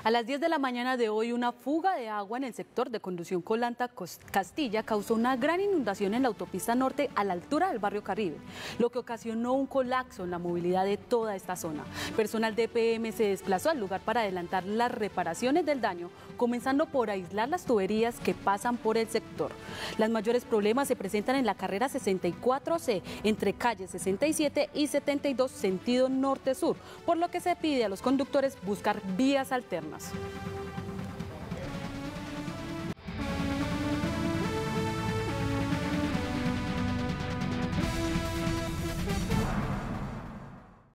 A las 10 de la mañana de hoy, una fuga de agua en el sector de Conducción Colanta-Castilla causó una gran inundación en la autopista norte a la altura del barrio Caribe, lo que ocasionó un colapso en la movilidad de toda esta zona. Personal de EPM se desplazó al lugar para adelantar las reparaciones del daño, comenzando por aislar las tuberías que pasan por el sector. Los mayores problemas se presentan en la carrera 64C, entre calles 67 y 72, sentido norte-sur, por lo que se pide a los conductores buscar vías alternas.